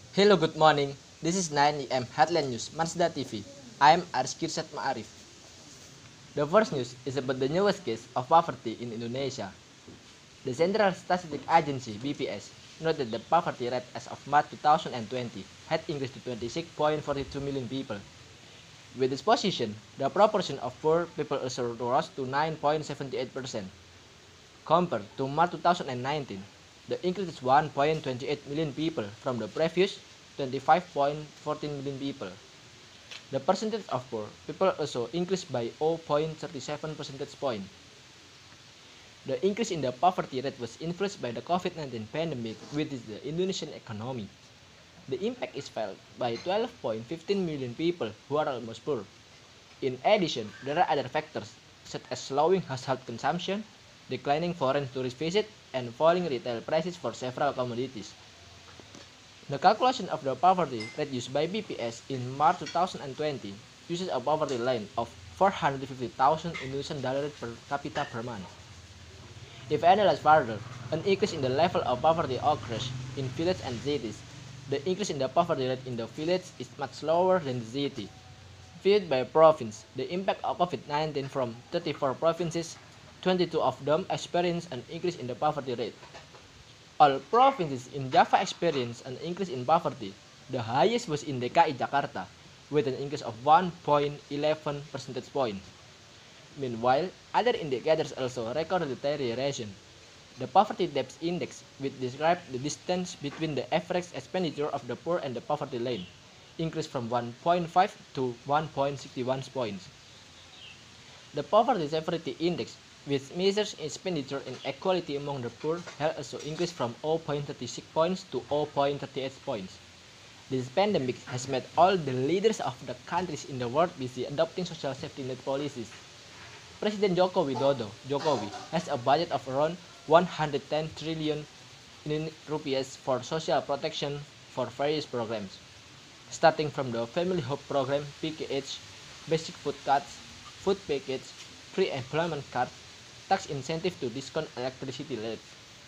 Hello, good morning. This is 9 AM Headline News, Mansda TV. I am Aris Kirsat Ma'arif. The first news is about the newest case of poverty in Indonesia. The Central Statistics Agency (BPS) noted the poverty rate as of March 2020 had increased to 26.42 million people. With this position, the proportion of poor people also rose to 9.78%. Compared to March 2019, the increase is 1.28 million people from the previous 25.14 million people. The percentage of poor people also increased by 0.37 percentage point. The increase in the poverty rate was influenced by the COVID-19 pandemic with the Indonesian economy. The impact is felt by 12.15 million people who are almost poor. In addition, there are other factors such as slowing household consumption, declining foreign tourist visits, and falling retail prices for several commodities. The calculation of the poverty rate used by BPS in March 2020 uses a poverty line of 450,000 Indonesian dollars per capita per month. If analyzed further, an increase in the level of poverty occurs in villages and cities. The increase in the poverty rate in the village is much lower than the city. Viewed by province, the impact of COVID-19 from 34 provinces, 22 of them experienced an increase in the poverty rate. All provinces in Java experienced an increase in poverty. The highest was in DKI Jakarta, with an increase of 1.11 percentage points. Meanwhile, other indicators also recorded deterioration. The poverty depth index, which describes the distance between the average expenditure of the poor and the poverty line, increased from 1.5 to 1.61 points. The poverty severity index, which measures expenditure inequality among the poor, has also increased from 0.36 points to 0.38 points. This pandemic has made all the leaders of the countries in the world busy adopting social safety net policies. President Joko Widodo, Jokowi, has a budget of around 110 trillion in rupees for social protection for various programs, starting from the Family Hope Program (PKH), basic food cuts, food package, pre-employment card, tax incentive to discount electricity rates.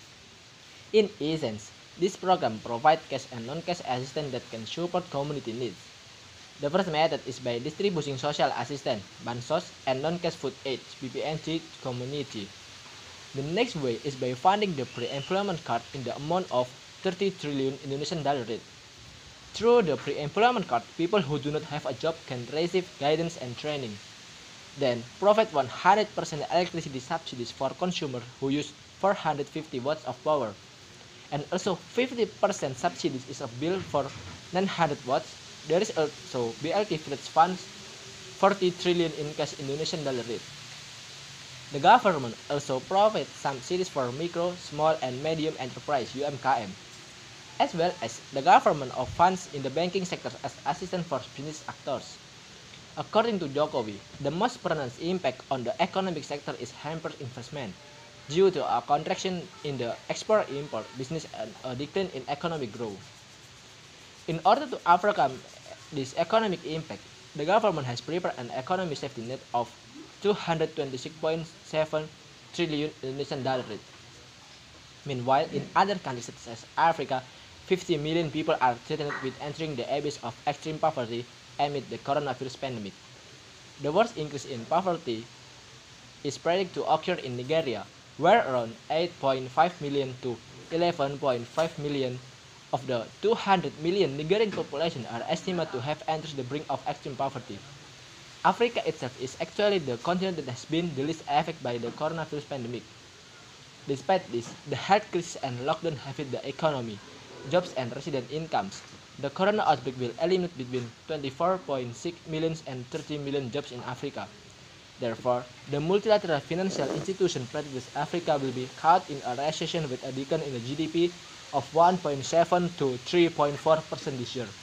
In essence, this program provides cash and non-cash assistance that can support community needs. The first method is by distributing social assistance, bansos, and non-cash food aid (BPNG) to community. The next way is by funding the pre-employment card in the amount of 30 trillion Indonesian dollar rate. Through the pre-employment card, people who do not have a job can receive guidance and training. Then, provide 100% electricity subsidies for consumers who use 450 watts of power. And also 50% subsidies is a bill for 900 watts. There is also BLT Village funds 40 trillion in cash Indonesian dollar rate. The government also provides subsidies for micro, small, and medium enterprise (UMKM), as well as the government of funds in the banking sector as assistance for business actors. According to Jokowi, the most pronounced impact on the economic sector is hampered investment due to a contraction in the export-import business and a decline in economic growth. In order to overcome this economic impact, the government has prepared an economic safety net of 226.7 trillion Indonesian dollar. Meanwhile, in other countries such as Africa, 50 million people are threatened with entering the abyss of extreme poverty amid the coronavirus pandemic. The worst increase in poverty is predicted to occur in Nigeria, where around 8.5 million to 11.5 million of the 200 million Nigerian population are estimated to have entered the brink of extreme poverty. Africa itself is actually the continent that has been the least affected by the coronavirus pandemic. Despite this, the health crisis and lockdown have hit the economy, jobs, and resident incomes. The corona outbreak will eliminate between 24.6 million and 30 million jobs in Africa. Therefore, the multilateral financial institution predicts Africa will be caught in a recession with a decline in the GDP of 1.7 to 3.4% this year.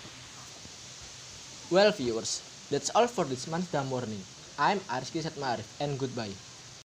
Well, viewers, that's all for this Mazda morning. I'm Aris Kisat Marif, and goodbye.